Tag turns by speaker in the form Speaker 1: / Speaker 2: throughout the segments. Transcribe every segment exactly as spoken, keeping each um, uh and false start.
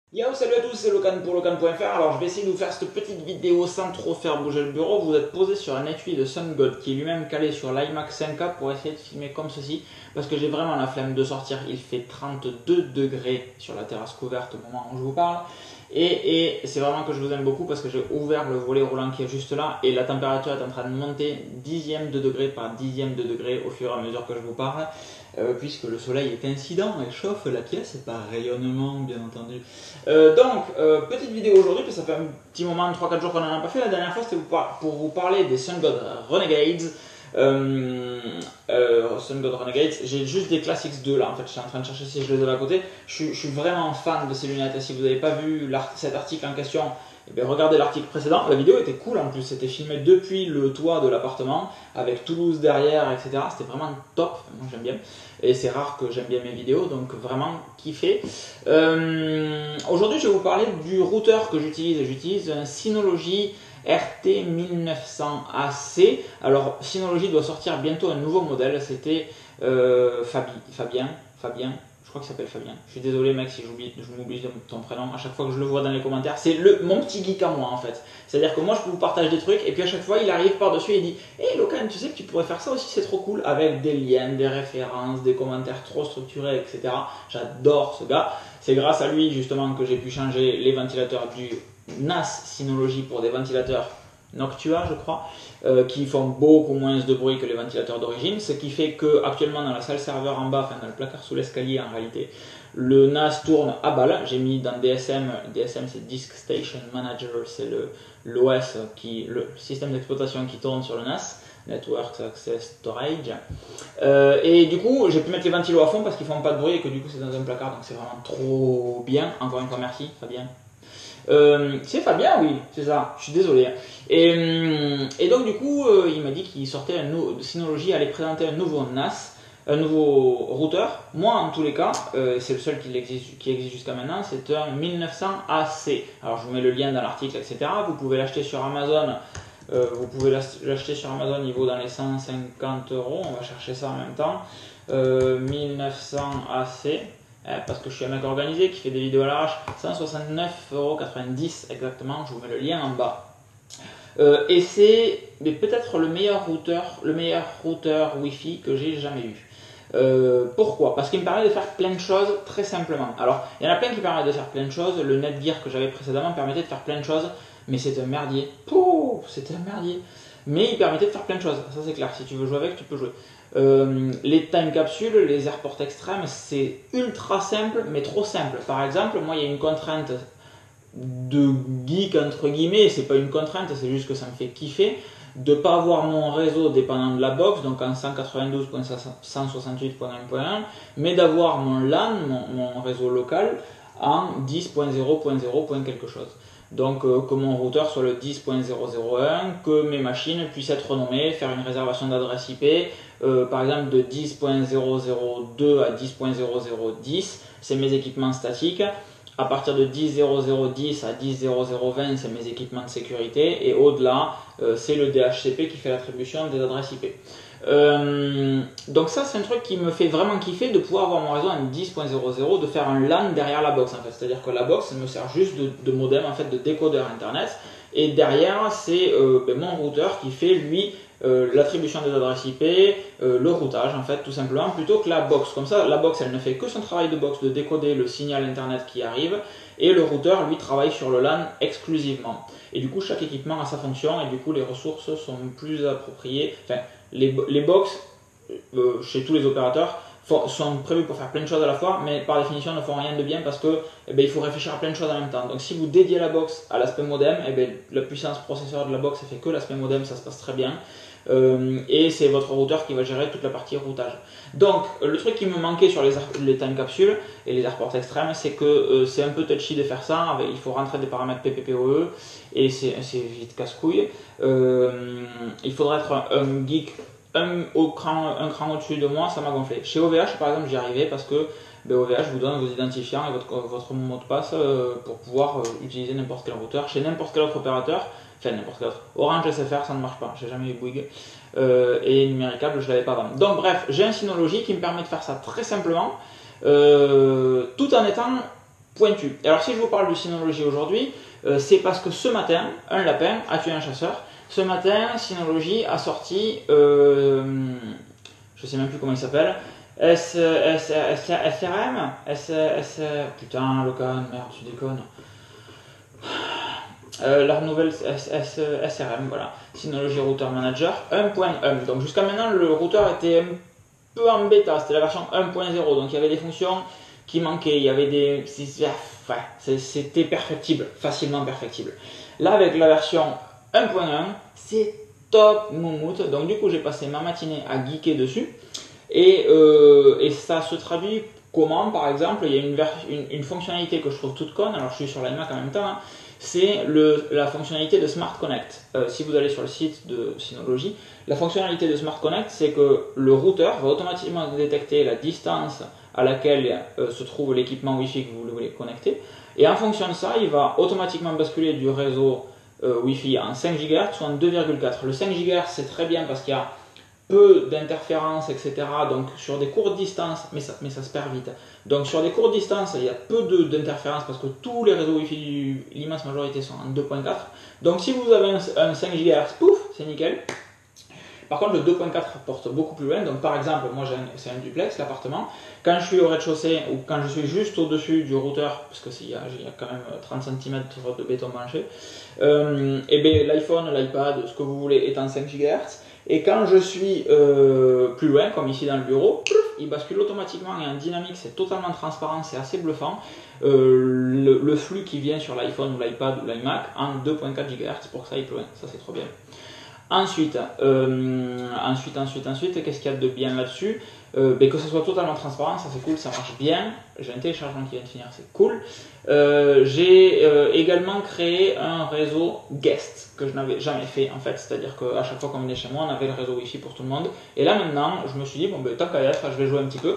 Speaker 1: Yo, salut à tous, c'est Locan pour Locan point F R. Alors je vais essayer de vous faire cette petite vidéo sans trop faire bouger le bureau. Vous êtes posé sur un étui de SunGod qui est lui-même calé sur l'iMac cinq K pour essayer de filmer comme ceci. Parce que j'ai vraiment la flemme de sortir. Il fait trente-deux degrés sur la terrasse couverte au moment où je vous parle. Et, et c'est vraiment que je vous aime beaucoup parce que j'ai ouvert le volet roulant qui est juste là. Et la température est en train de monter dixième de degré par dixième de degré au fur et à mesure que je vous parle. Euh, puisque le soleil est incident et chauffe la pièce et par rayonnement bien entendu. Euh, donc, euh, petite vidéo aujourd'hui, parce que ça fait un petit moment, trois quatre jours qu'on n'en a pas fait. La dernière fois c'était pour vous parler des SunGod Renegades. Euh, euh, SunGod Renegades, j'ai juste des Classics deux là, en fait je suis en train de chercher si je les ai à côté. Je suis, je suis vraiment fan de ces lunettes et si vous n'avez pas vu l'art cet article en question, eh bien, regardez l'article précédent. La vidéo était cool en plus, c'était filmé depuis le toit de l'appartement avec Toulouse derrière, et cetera. C'était vraiment top, moi j'aime bien. Et c'est rare que j'aime bien mes vidéos, donc vraiment kiffé. Euh, Aujourd'hui je vais vous parler du routeur que j'utilise. J'utilise un Synology R T mille neuf cents A C. Alors Synology doit sortir bientôt un nouveau modèle, c'était euh, Fabi, Fabien, Fabien. Je crois qu'il s'appelle Fabien. Je suis désolé mec si j'oublie, je m'oublie de ton prénom à chaque fois que je le vois dans les commentaires. C'est le mon petit geek à moi en fait. C'est-à-dire que moi je peux vous partager des trucs et puis à chaque fois il arrive par-dessus et il dit hé hey, Locan, tu sais que tu pourrais faire ça aussi, c'est trop cool, avec des liens, des références, des commentaires trop structurés, et cetera. J'adore ce gars. C'est grâce à lui justement que j'ai pu changer les ventilateurs du N A S Synology pour des ventilateurs Noctua, je crois, euh, qui font beaucoup moins de bruit que les ventilateurs d'origine, ce qui fait que actuellement dans la salle serveur en bas, enfin dans le placard sous l'escalier en réalité, le N A S tourne à balle. J'ai mis dans D S M, D S M c'est Disk Station Manager, c'est l'O S, qui, le système d'exploitation qui tourne sur le N A S, Network Access Storage. Euh, et du coup, j'ai pu mettre les ventilos à fond parce qu'ils font pas de bruit et que du coup c'est dans un placard, donc c'est vraiment trop bien. Encore une fois, merci Fabien. Euh, c'est Fabien, oui, c'est ça, je suis désolé. Et, et donc du coup, euh, il m'a dit qu'il sortait un nouveau, Synology allait présenter un nouveau N A S, un nouveau routeur. Moi, en tous les cas, euh, c'est le seul qui existe, qui existe jusqu'à maintenant, c'est un mille neuf cents A C. Alors je vous mets le lien dans l'article, et cetera. Vous pouvez l'acheter sur Amazon. Euh, vous pouvez l'acheter sur Amazon, il vaut dans les cent cinquante euros. On va chercher ça en même temps. Euh, mille neuf cents A C. Parce que je suis un mec organisé qui fait des vidéos à l'arrache, cent soixante-neuf euros quatre-vingt-dix exactement, je vous mets le lien en bas. Euh, et c'est peut-être le meilleur routeur, le meilleur routeur Wi-Fi que j'ai jamais eu. Euh, pourquoi? Parce qu'il me permet de faire plein de choses très simplement. Alors, il y en a plein qui permettent de faire plein de choses. Le Netgear que j'avais précédemment permettait de faire plein de choses, mais c'est un merdier. Pouh, c'est un merdier. Mais il permettait de faire plein de choses, ça c'est clair. Si tu veux jouer avec, tu peux jouer. Euh, les time capsules, les airports extrêmes, c'est ultra simple, mais trop simple. Par exemple, moi il y a une contrainte de geek entre guillemets, c'est pas une contrainte, c'est juste que ça me fait kiffer de ne pas avoir mon réseau dépendant de la box, donc en cent quatre-vingt-douze point cent soixante-huit point un point un, mais d'avoir mon LAN, mon, mon réseau local, en dix point zéro point zéro point quelque chose. Donc euh, que mon routeur soit le dix point zéro zéro un, que mes machines puissent être renommées, faire une réservation d'adresse I P, euh, par exemple de dix point zéro zéro deux à dix point zéro zéro dix, c'est mes équipements statiques. À partir de dix point zéro zéro dix à dix point zéro zéro vingt, c'est mes équipements de sécurité. Et au-delà, euh, c'est le D H C P qui fait l'attribution des adresses I P. Euh, donc ça, c'est un truc qui me fait vraiment kiffer de pouvoir avoir mon réseau en dix point zéro zéro, de faire un LAN derrière la box en fait. C'est-à-dire que la box me sert juste de, de modem, en fait, de décodeur internet. Et derrière, c'est euh, ben, mon routeur qui fait lui euh, l'attribution des adresses I P, euh, le routage en fait, tout simplement, plutôt que la box. Comme ça, la box, elle ne fait que son travail de box, de décoder le signal internet qui arrive, et le routeur, lui, travaille sur le LAN exclusivement. Et du coup, chaque équipement a sa fonction, et du coup, les ressources sont plus appropriées. Enfin, les, les box, euh, chez tous les opérateurs, sont prévus pour faire plein de choses à la fois, mais par définition ne font rien de bien parce que eh bien, il faut réfléchir à plein de choses en même temps. Donc si vous dédiez la box à l'aspect modem, eh bien, la puissance processeur de la box fait que l'aspect modem, ça se passe très bien. Euh, et c'est votre routeur qui va gérer toute la partie routage. Donc le truc qui me manquait sur les, les time capsules et les airports extrêmes, c'est que euh, c'est un peu touchy de faire ça, avec, il faut rentrer des paramètres P P P O E et c'est vite casse-couille. Euh, il faudrait être un, un geek un, au cran, un cran au-dessus de moi, ça m'a gonflé. Chez O V H par exemple j'y arrivais parce que ben, O V H vous donne vos identifiants et votre, votre mot de passe euh, pour pouvoir euh, utiliser n'importe quel routeur chez n'importe quel autre opérateur. Enfin, n'importe quel autre. Orange S F R, ça ne marche pas. J'ai jamais eu Bouygues. Euh, et Numéricable, je l'avais pas avant. Donc, bref, j'ai un Synology qui me permet de faire ça très simplement, euh, tout en étant pointu. Alors si je vous parle du Synology aujourd'hui, euh, c'est parce que ce matin, un lapin a tué un chasseur. Ce matin, Synology a sorti, euh, je sais même plus comment il s'appelle, S, S, S, SRM S, S, putain, Locan, merde, tu déconnes. Euh, leur nouvelle S, S, S R M, voilà, Synology Router Manager un point un. Donc jusqu'à maintenant, le routeur était un peu en bêta, c'était la version un point zéro, donc il y avait des fonctions qui manquaient, il y avait des... Ouais, c'était perfectible, facilement perfectible. Là, avec la version un point un, c'est top moumoute, donc du coup j'ai passé ma matinée à geeker dessus, et, euh, et ça se traduit comment, par exemple, il y a une, une, une fonctionnalité que je trouve toute conne, alors je suis sur l'iMac en même temps, hein, c'est la fonctionnalité de Smart Connect. Euh, si vous allez sur le site de Synology, la fonctionnalité de Smart Connect, c'est que le routeur va automatiquement détecter la distance à laquelle euh, se trouve l'équipement Wi-Fi que vous voulez connecter, et en fonction de ça, il va automatiquement basculer du réseau euh, Wi-Fi en cinq gigahertz ou en deux virgule quatre. Le cinq gigahertz, c'est très bien parce qu'il y a peu d'interférences, et cetera. Donc sur des courtes distances, mais ça, mais ça se perd vite. Donc sur des courtes distances, il y a peu d'interférences parce que tous les réseaux Wi-Fi, l'immense majorité sont en deux point quatre. Donc si vous avez un, un cinq gigahertz, pouf, c'est nickel. Par contre, le deux point quatre porte beaucoup plus loin. Donc par exemple, moi c'est un duplex, l'appartement. Quand je suis au rez-de-chaussée ou quand je suis juste au-dessus du routeur, parce qu'il y, y a quand même trente centimètres de béton branché, euh, et bien l'iPhone, l'iPad, ce que vous voulez est en cinq gigahertz. Et quand je suis euh, plus loin, comme ici dans le bureau, il bascule automatiquement et en dynamique, c'est totalement transparent, c'est assez bluffant. Euh, le, le flux qui vient sur l'iPhone ou l'iPad ou l'iMac en deux point quatre gigahertz pour que ça aille plus loin, ça c'est trop bien. Ensuite, euh, ensuite, ensuite, ensuite, qu'est-ce qu'il y a de bien là-dessus? euh, ben, Que ce soit totalement transparent, ça c'est cool, ça marche bien. J'ai un téléchargement qui vient de finir, c'est cool. Euh, J'ai euh, également créé un réseau guest que je n'avais jamais fait en fait, c'est-à-dire qu'à chaque fois qu'on venait chez moi, on avait le réseau Wi-Fi pour tout le monde. Et là maintenant, je me suis dit, bon ben tant qu'à y être, je vais jouer un petit peu.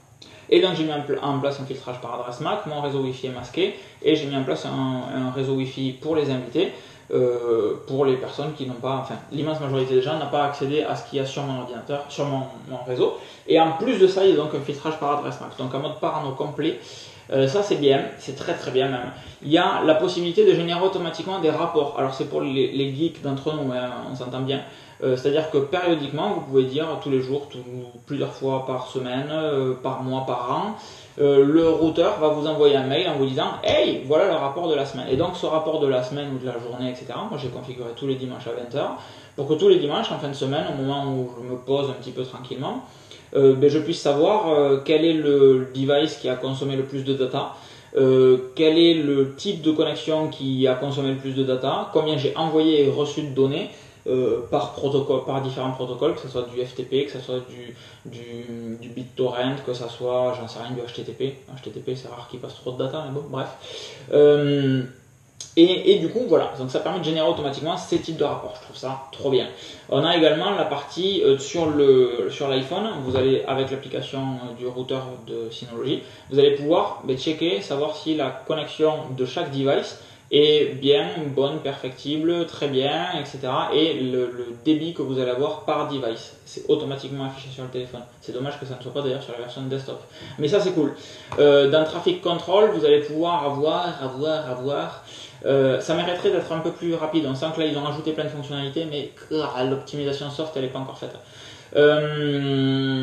Speaker 1: Et donc j'ai mis en place un filtrage par adresse M A C, mon réseau Wi-Fi est masqué, et j'ai mis en place un, un réseau Wi-Fi pour les invités. Euh, pour les personnes qui n'ont pas, enfin l'immense majorité des gens n'a pas accédé à ce qu'il y a sur mon ordinateur, sur mon, mon réseau. Et en plus de ça, il y a donc un filtrage par adresse M A C, donc un mode parano complet. Euh, ça c'est bien, c'est très très bien même. Il y a la possibilité de générer automatiquement des rapports. Alors c'est pour les, les geeks d'entre nous, hein, on s'entend bien. Euh, C'est-à-dire que périodiquement, vous pouvez dire tous les jours, tout, plusieurs fois par semaine, euh, par mois, par an, euh, le routeur va vous envoyer un mail en vous disant « Hey, voilà le rapport de la semaine ». Et donc ce rapport de la semaine ou de la journée, et cetera, moi j'ai configuré tous les dimanches à vingt heures, pour que tous les dimanches, en fin de semaine, au moment où je me pose un petit peu tranquillement, euh, ben, je puisse savoir euh, quel est le device qui a consommé le plus de data, Euh, quel est le type de connexion qui a consommé le plus de data, combien j'ai envoyé et reçu de données euh, par protocole, par différents protocoles, que ce soit du F T P, que ce soit du, du, du BitTorrent, que ce soit, j'en sais rien, du H T T P. H T T P, c'est rare qu'il passe trop de data, mais bon, bref. Euh, Et, et du coup, voilà, donc ça permet de générer automatiquement ces types de rapports. Je trouve ça trop bien. On a également la partie euh, sur le sur l'iPhone. Vous allez, avec l'application du routeur de Synology, vous allez pouvoir ben, checker, savoir si la connexion de chaque device est bien, bonne, perfectible, très bien, et cetera. Et le, le débit que vous allez avoir par device, c'est automatiquement affiché sur le téléphone. C'est dommage que ça ne soit pas d'ailleurs sur la version desktop. Mais ça c'est cool. Euh, dans Traffic Control, vous allez pouvoir avoir, avoir, avoir... Euh, ça mériterait d'être un peu plus rapide. On sent que là ils ont rajouté plein de fonctionnalités, mais ah, l'optimisation soft elle n'est pas encore faite. Euh...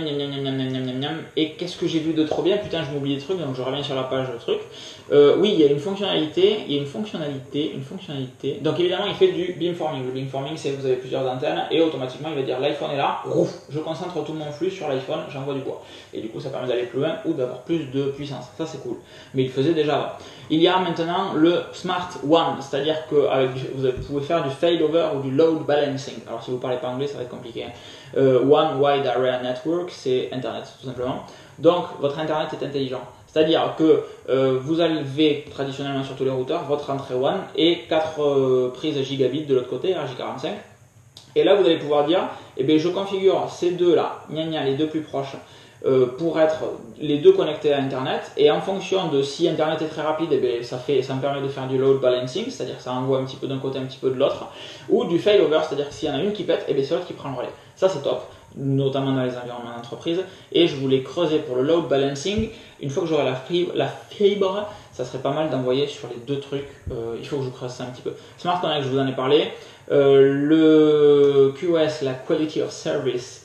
Speaker 1: Et qu'est-ce que j'ai vu de trop bien? Putain, je m'oublie des trucs, donc je reviens sur la page de truc. Euh, oui, il y a une fonctionnalité, il y a une fonctionnalité, une fonctionnalité. Donc évidemment, il fait du beamforming. Le beamforming, c'est que vous avez plusieurs antennes et automatiquement, il va dire l'iPhone est là, rouf, je concentre tout mon flux sur l'iPhone, j'envoie du bois. Et du coup, ça permet d'aller plus loin ou d'avoir plus de puissance. Ça, c'est cool. Mais il faisait déjà avant. Il y a maintenant le Smart One, c'est-à-dire que avec, vous pouvez faire du failover ou du load balancing. Alors si vous ne parlez pas anglais, ça va être compliqué. Euh, One Wide Area Network, c'est Internet, tout simplement. Donc, votre Internet est intelligent. C'est-à-dire que euh, vous avez traditionnellement sur tous les routeurs votre entrée WAN et quatre euh, prises gigabits de l'autre côté, R J quarante-cinq. Et là, vous allez pouvoir dire, eh bien, je configure ces deux-là, gna gna, les deux plus proches, euh, pour être les deux connectés à Internet. Et en fonction de si Internet est très rapide, eh bien, ça, fait, ça me permet de faire du load balancing, c'est-à-dire que ça envoie un petit peu d'un côté, un petit peu de l'autre, ou du failover, c'est-à-dire que s'il y en a une qui pète, eh bien, c'est l'autre qui prend le relais. Ça, c'est top. notamment dans les environnements d'entreprise. Et je voulais creuser pour le load balancing. Une fois que j'aurai la fibre, la fibre, ça serait pas mal d'envoyer sur les deux trucs. Euh, il faut que je creuse ça un petit peu. Smart Connect, je vous en ai parlé. Euh, le Q S, la Quality of Service,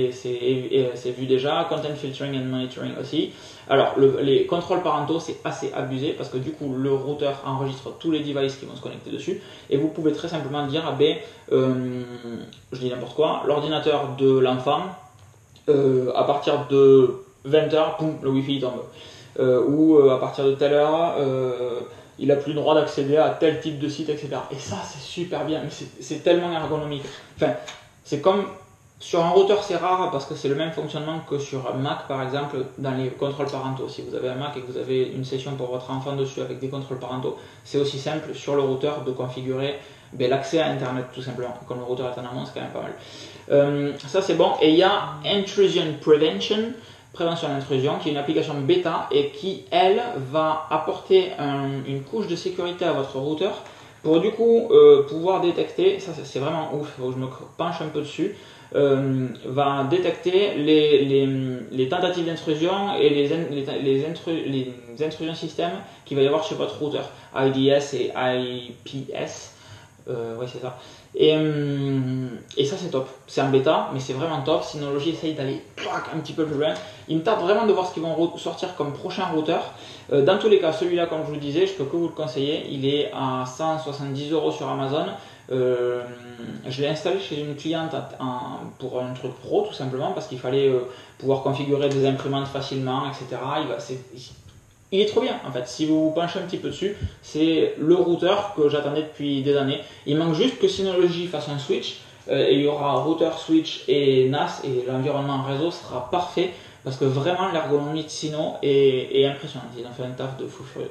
Speaker 1: c'est vu déjà. Content Filtering and Monitoring aussi. Alors, le, les contrôles parentaux, c'est assez abusé parce que du coup, le routeur enregistre tous les devices qui vont se connecter dessus. Et vous pouvez très simplement dire, ah ben, euh, je dis n'importe quoi, l'ordinateur de l'enfant, euh, à partir de vingt heures, boum, le Wi-Fi tombe. Euh, ou euh, à partir de telle heure, euh, il n'a plus le droit d'accéder à tel type de site, et cetera. Et ça, c'est super bien, mais c'est tellement ergonomique. Enfin, c'est comme sur un routeur, c'est rare parce que c'est le même fonctionnement que sur Mac, par exemple, dans les contrôles parentaux. Si vous avez un Mac et que vous avez une session pour votre enfant dessus avec des contrôles parentaux, c'est aussi simple sur le routeur de configurer ben, l'accès à Internet, tout simplement. Comme le routeur est en amont, c'est quand même pas mal. Euh, ça, c'est bon. Et il y a Intrusion Prevention, prévention d'intrusion, qui est une application bêta et qui, elle, va apporter un, une couche de sécurité à votre routeur pour du coup euh, pouvoir détecter, ça c'est vraiment ouf, faut que je me penche un peu dessus, euh, va détecter les, les, les tentatives d'intrusion et les, les, les, intru, les intrusions système qu'il va y avoir chez votre routeur, I D S et I P S. Euh, ouais, c'est ça. Et, hum, et ça, c'est top. C'est en bêta, mais c'est vraiment top. Synology essaye d'aller un petit peu plus loin. Il me tarde vraiment de voir ce qu'ils vont sortir comme prochain routeur. Euh, dans tous les cas, celui-là, comme je vous le disais, je peux que vous le conseiller. Il est à cent soixante-dix euros sur Amazon. Euh, je l'ai installé chez une cliente en, pour un truc pro, tout simplement, parce qu'il fallait euh, pouvoir configurer des imprimantes facilement, et cetera. Il va, c'est, Il est trop bien en fait, si vous vous penchez un petit peu dessus, c'est le routeur que j'attendais depuis des années. Il manque juste que Synology fasse un switch, euh, et il y aura routeur, switch et N A S, et l'environnement réseau sera parfait, parce que vraiment l'ergonomie de Syno est, est impressionnante, ils ont fait un taf de fou furieux.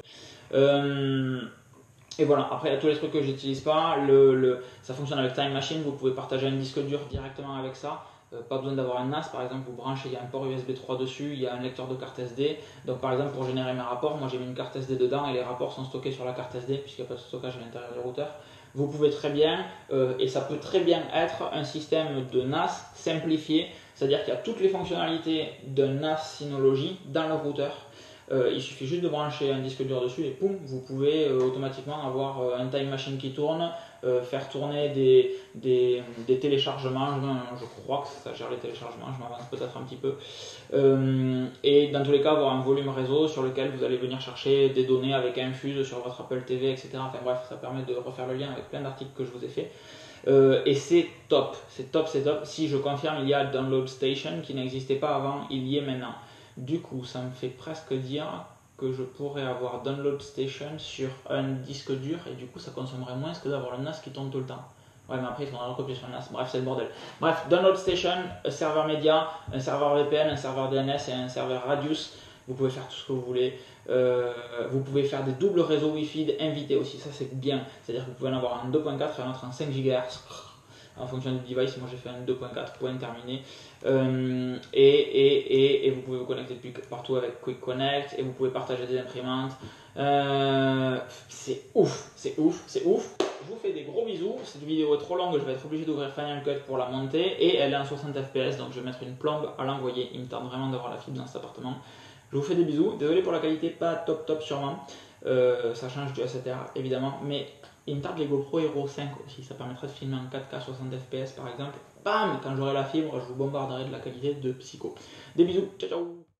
Speaker 1: Euh, et voilà, après il y a tous les trucs que j'utilise pas, le, le, ça fonctionne avec Time Machine, vous pouvez partager un disque dur directement avec ça. Euh, pas besoin d'avoir un N A S, par exemple, vous branchez, il y a un port U S B trois dessus, il y a un lecteur de carte S D. Donc par exemple, pour générer mes rapports, moi j'ai mis une carte S D dedans et les rapports sont stockés sur la carte S D puisqu'il n'y a pas de stockage à l'intérieur du routeur. Vous pouvez très bien, euh, et ça peut très bien être un système de N A S simplifié, c'est-à-dire qu'il y a toutes les fonctionnalités d'un N A S Synology dans le routeur. Euh, il suffit juste de brancher un disque dur dessus et poum, vous pouvez euh, automatiquement avoir euh, un time machine qui tourne, euh, faire tourner des, des, des téléchargements, je, je crois que ça gère les téléchargements, je m'avance peut-être un petit peu, euh, et dans tous les cas avoir un volume réseau sur lequel vous allez venir chercher des données avec Infuse sur votre Apple T V, et cetera. Enfin bref, ça permet de refaire le lien avec plein d'articles que je vous ai fait. Euh, et c'est top, c'est top, c'est top. Si je confirme, il y a Download Station qui n'existait pas avant, il y est maintenant. Du coup, ça me fait presque dire que je pourrais avoir Download Station sur un disque dur et du coup, ça consommerait moins que d'avoir le N A S qui tourne tout le temps. Ouais, mais après, il faudra recopier sur le N A S. Bref, c'est le bordel. Bref, Download Station, un serveur média, un serveur V P N, un serveur D N S et un serveur Radius. Vous pouvez faire tout ce que vous voulez. Euh, vous pouvez faire des doubles réseaux Wi-Fi invités aussi. Ça, c'est bien. C'est-à-dire que vous pouvez en avoir un deux point quatre et un autre en cinq gigahertz. En fonction du device, moi j'ai fait un deux point quatre, point terminé. Euh, et, et, et, et vous pouvez vous connecter depuis partout avec Quick Connect et vous pouvez partager des imprimantes. Euh, c'est ouf, c'est ouf, c'est ouf. Je vous fais des gros bisous. Cette vidéo est trop longue, je vais être obligé d'ouvrir Final Cut pour la monter et elle est en soixante F P S, donc je vais mettre une plombe à l'envoyer. Il me tarde vraiment d'avoir la fibre dans cet appartement. Je vous fais des bisous. Désolé pour la qualité, pas top top sûrement. Euh, ça change du A sept R évidemment, mais il me tarde les GoPro Hero cinq aussi, ça permettrait de filmer en quatre K soixante F P S par exemple. Bam, quand j'aurai la fibre, je vous bombarderai de la qualité de Psycho. Des bisous, ciao ciao.